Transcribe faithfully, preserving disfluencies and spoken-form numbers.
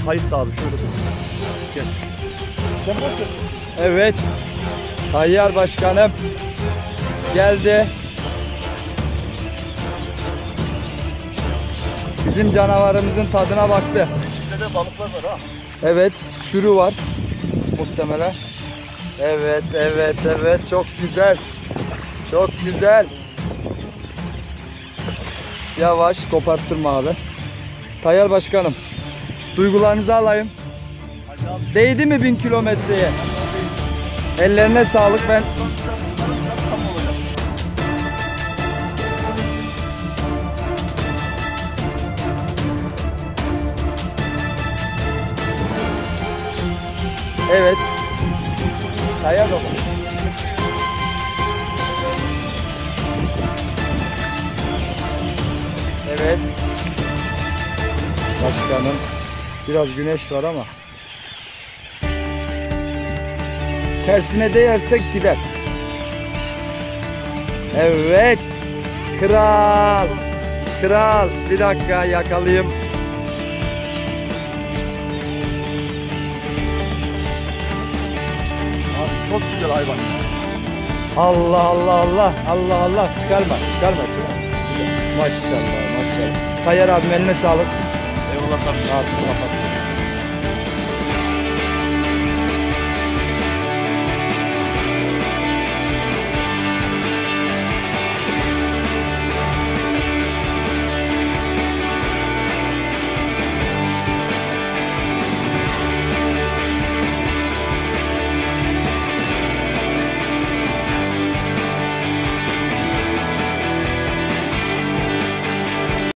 Kayıt da abi şöyle. Gel. Sen başla. Evet. Tayyar Başkanım geldi. Bizim canavarımızın tadına baktı. İçinde de balıklar var ha. Evet, sürü var muhtemelen. Evet, evet, evet. Çok güzel. Çok güzel. Yavaş, koparttırma abi. Tayyar Başkanım, duygularınızı alayım. Hadi abi. Değdi mi bin kilometreye? Ellerine sağlık. Ben Tam olacak. evet. Tayyar baba. Evet. Başkanım. Biraz güneş var ama. Tersine değersek gider. Evet. Kral. Kral. Bir dakika yakalayayım. Abi çok güzel hayvan. Allah Allah Allah. Allah Allah. Çıkarma. Çıkarma. Çıkarma. Maşallah. Maşallah. Tayyar abim eline sağlık. Eyvallah tabii. Abi kapat.